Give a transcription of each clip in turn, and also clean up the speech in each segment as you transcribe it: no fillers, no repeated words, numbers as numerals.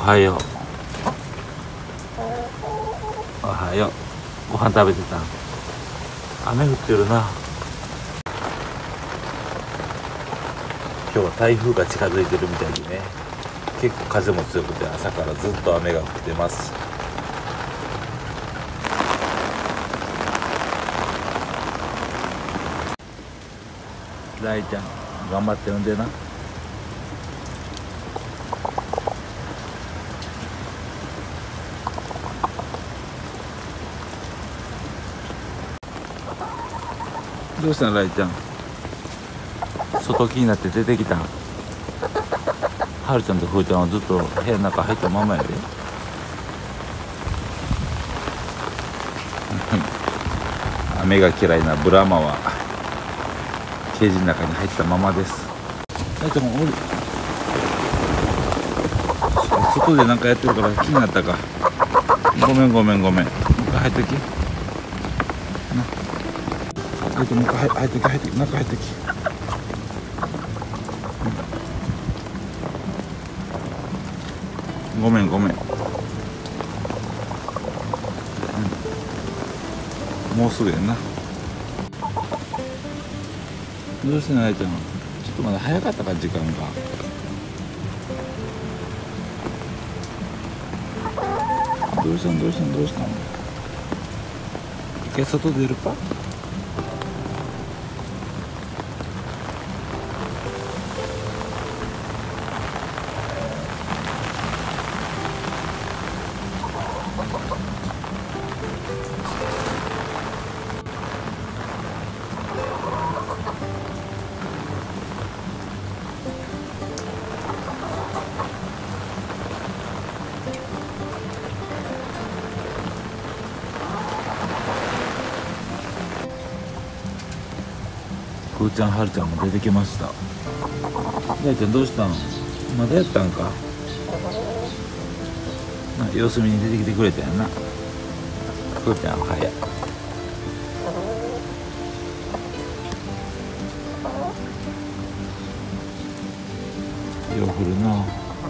はよう。おはよう。ご飯食べてた？雨降ってるな。今日は台風が近づいてるみたいでね、結構風も強くて朝からずっと雨が降ってます。大ちゃん頑張って産んでな。どうしたのライちゃん、外気になって出てきたん？はるちゃんとふーちゃんはずっと部屋の中入ったままやで。雨が嫌いなブラマはケージの中に入ったままです。ライちゃんもおる。外でなんかやってるから気になったか。ごめん。もう一回入ってき。もう一回入ってき、中入ってき。ごめん、もうすぐやんな。どうしてないちゃん、ちょっとまだ早かったか時間が。どうしたん？一回外出るか？ふーちゃん、はるちゃんも出てきました。大ちゃんどうしたん？まだやったんか？様子見に出てきてくれたやんな。ふーちゃんおはよう。よう降るな。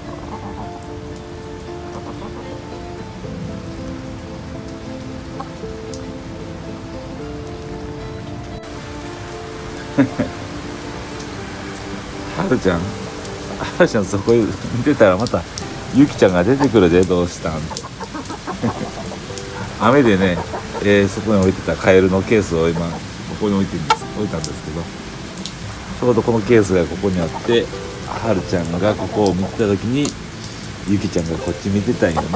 はるちゃんそこ見てたらまたゆきちゃんが出てくるで。どうしたんって。雨でね、そこに置いてたカエルのケースを今ここに置いたんですけど、ちょうどこのケースがここにあって、はるちゃんがここを見てた時にゆきちゃんがこっち見てたんよな。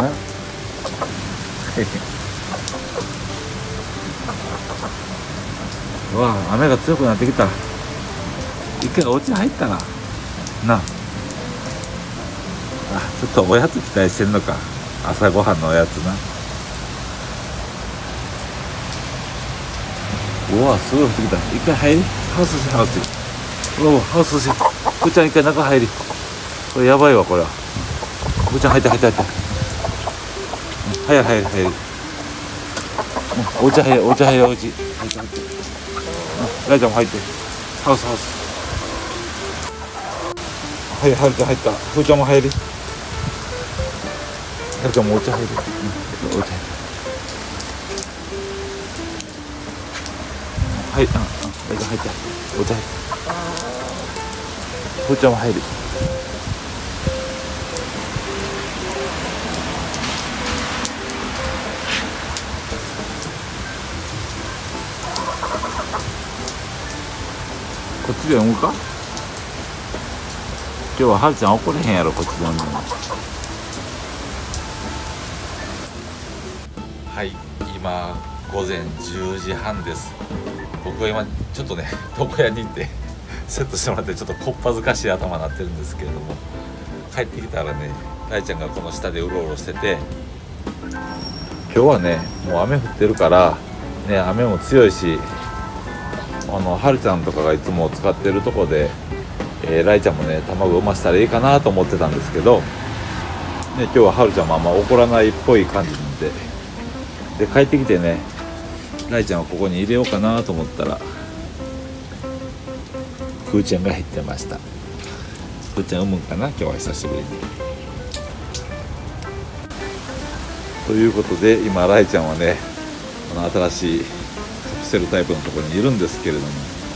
わあ、雨が強くなってきた。一回お家入ったな。ちょっとおやつ期待してんのか。朝ごはんのおやつな。うわ、すごい降ってきた。一回入り。ハウスし。うわ、ハウスし。ふーちゃん一回中入り。これやばいわ、これは。ふーちゃん入って。入り。お家入れ、お家。入って。ライちゃんも入って。ハウス。はい、はるちゃん入った。ふーちゃんも入り。はるちゃんもお家入り。お家入り。はい、ライちゃん入った。お家入り。ふーちゃんも入り。こっちで読むか？今日ははるちゃん怒れへんやろ、こっちで読んでも。はい、今午前10時半です。僕は今ちょっとね、床屋に行ってセットしてもらって、ちょっとこっぱずかしい頭になってるんですけれども、帰ってきたらね、大ちゃんがこの下でうろうろしてて、今日はねもう雨降ってるからね、雨も強いし、はるちゃんとかがいつも使ってるとこで、ライちゃんもね卵産ませたらいいかなと思ってたんですけど、ね、今日ははるちゃんもあんま怒らないっぽい感じで帰ってきてね、ライちゃんをここに入れようかなと思ったらふーちゃんが入ってました。ふーちゃん産むんかな、今日は久しぶりに。 ということで今ライちゃんはねこの新しいカプセルタイプのところにいるんですけれども、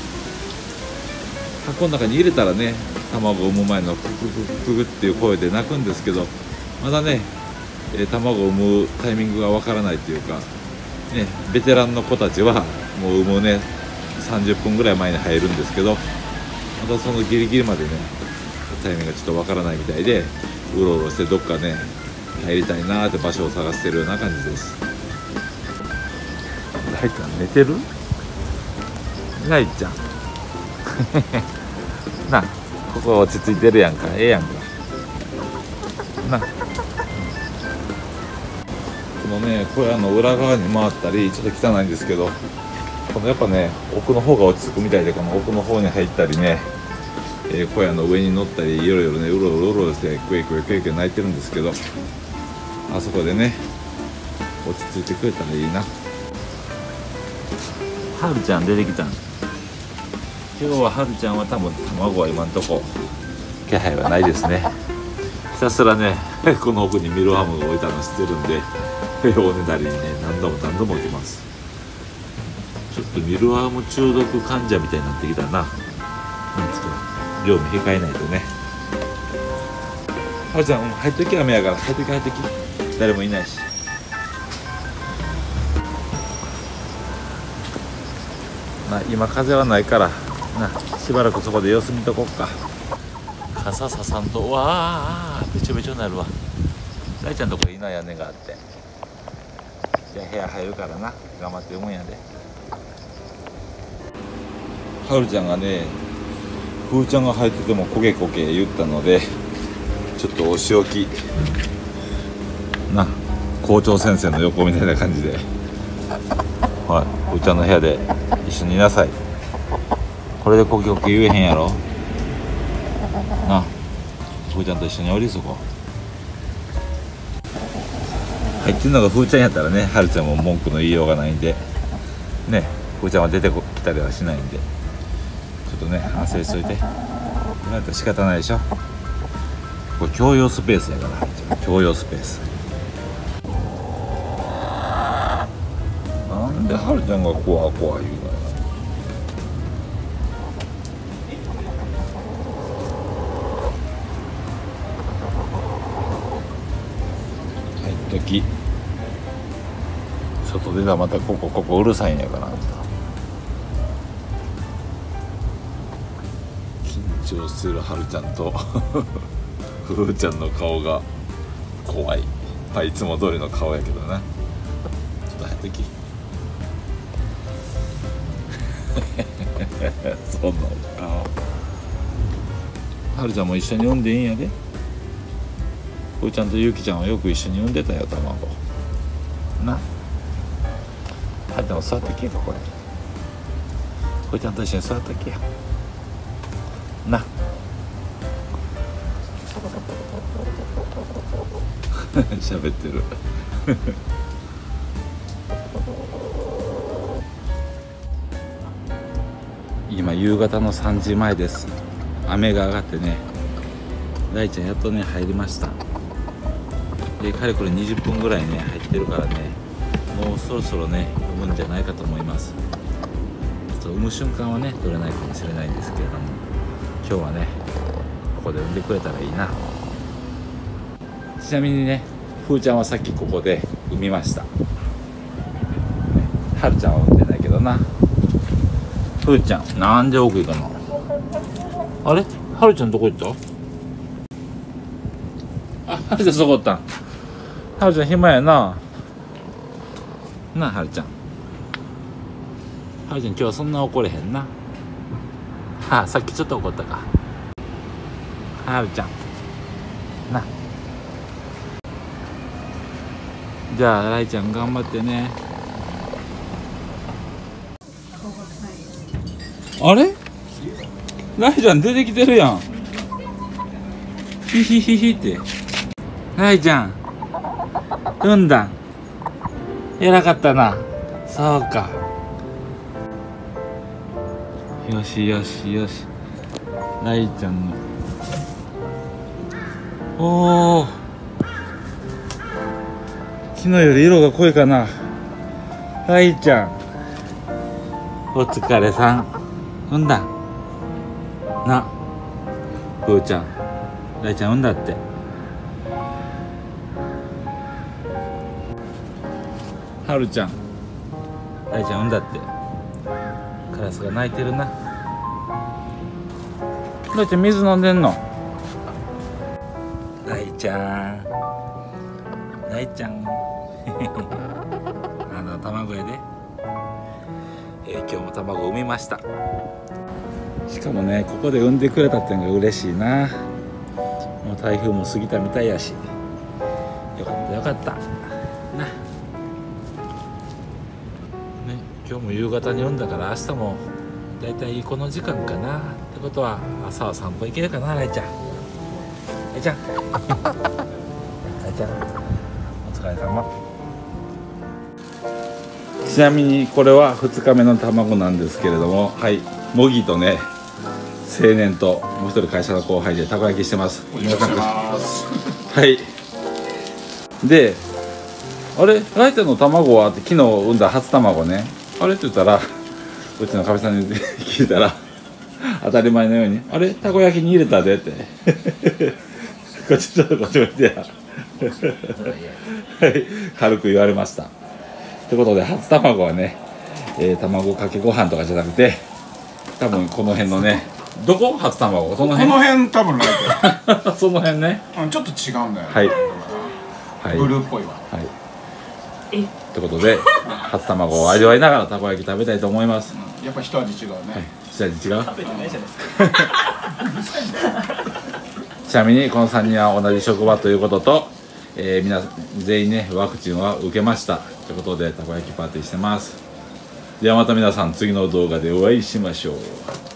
箱の中に入れたらね卵を産む前のククククククっていう声で鳴くんですけど、まだね、卵を産むタイミングがわからないっていうか、ね、ベテランの子たちはもう産むね30分ぐらい前に入るんですけど、またそのギリギリまでねタイミングがちょっとわからないみたいで、うろうろしてどっかね入りたいなーって場所を探してるような感じです。ライちゃん寝てる？ライちゃんな、ここ落ち着いてるやんか、ええやんかな。このね小屋の裏側に回ったり、ちょっと汚いんですけど、このやっぱね奥の方が落ち着くみたいで、この奥の方に入ったりね、小屋の上に乗ったり、いろいろねうろうろしてクエクエクエクエ泣いてるんですけど、あそこでね落ち着いてくれたらいいな。はるちゃん出てきたん。今日ははるちゃんは多分卵は今んとこ気配はないですね。ひたすらねこの奥にミルハムが置いたの知ってるんで、おねだりにね何度も置きます。ちょっとミルハム中毒患者みたいになってきたな。なんですか、量も控えないとね。はるちゃん、入っとき雨やから入っとき、誰もいないし。今風はないからな、しばらくそこで様子見とこっか。傘ささんと、わあべちょべちょになるわ。大ちゃんとこいいな、屋根があって。じゃあ部屋入るからな、頑張って読むんやで。はるちゃんがね、ふーちゃんが入っててもこげこげ言ったので、ちょっとお仕置きな、校長先生の横みたいな感じで、はい、ふーちゃんの部屋で一緒にいなさい。これでコキコキ言えへんやろな。ふーちゃんと一緒におり、そこ入ってるのがふーちゃんやったらね、はるちゃんも文句の言いようがないんでね、ふーちゃんは出てきたりはしないんで、ちょっとね反省しといて。今やったら仕方ないでしょ。これ共用スペースやから、はるちゃん共用スペース。なんではるちゃんが怖い言うのよ。時外出たらまたここうるさいんやから、緊張するはるちゃんとふーちゃんの顔が怖い。まあいつも通りの顔やけどな。ちょっと入ってきそんなはるちゃんも一緒に産んでいいんやで。ふーちゃんとゆうきちゃんはよく一緒に産んでたよ、卵な。はい、でも座ってけよ、これ。ふーちゃんと一緒に座ってけよな。喋ってる今夕方の3時前です。雨が上がってね、大ちゃんやっとね入りました。でかれこれ20分ぐらいね入ってるからね、もうそろそろね産むんじゃないかと思います。ちょっと産む瞬間はね取れないかもしれないんですけれども、今日はねここで産んでくれたらいいな。ちなみにね、ふーちゃんはさっきここで産みました。はるちゃんは産んでないけどな。ふーちゃんなんで奥行くの？あれ、はるちゃんどこ行った？あ、はるちゃんそこおったん。はるちゃん暇やな。なあ、はるちゃん。はるちゃん今日はそんな怒れへんな。はあ、さっきちょっと怒ったか。はるちゃん。な。じゃあ、らいちゃん頑張ってね。あれ？らいちゃん出てきてるやん。ヒヒヒヒって。らいちゃん。産んだん。偉かったな。そうか。よしよしよし。らいちゃんの。おお。 昨日より色が濃いかな。はいちゃん、お疲れさん。産んだな、ふーちゃん。ライちゃん産んだって。はるちゃん、ライちゃん産んだって。カラスが鳴いてるな。ライちゃん水飲んでんの。ライちゃん、ライちゃんあの卵やで、今日も卵を産みました。しかもね、ここで産んでくれたっていうのが嬉しいな。もう台風も過ぎたみたいやし、よかったよかったな。ね、今日も夕方に産んだから明日もだいたいこの時間かな。ってことは朝は散歩行けるかな。ライちゃん、ライちゃんライちゃん、お疲れ様。ちなみにこれは2日目の卵なんですけれども、はい、模擬とね、青年ともう一人会社の後輩でたこ焼きしてます。皆さんはい。で、あれ、ライちゃんの卵はって昨日産んだ初卵ね、あれって言ったら、うちのかみさんに聞いたら当たり前のように、あれ、たこ焼きに入れたでってこっちちょっとこっち向いてやはい、軽く言われました。ということで初卵はね、卵かけご飯とかじゃなくて、多分この辺のね、どこ初卵、その辺、 この辺多分ないとその辺ね、 ちょっと違うんだよね。 はい、はい、 ブルーっぽいわ。 はい。ということで初卵を味わいながらたこ焼き食べたいと思います。 やっぱ一味違うね。 はい、一味違う。 食べてないじゃないですか。 ちなみにこの3人は同じ職場ということと、皆全員ねワクチンは受けましたということでたこ焼きパーティーしてます。ではまた皆さん次の動画でお会いしましょう。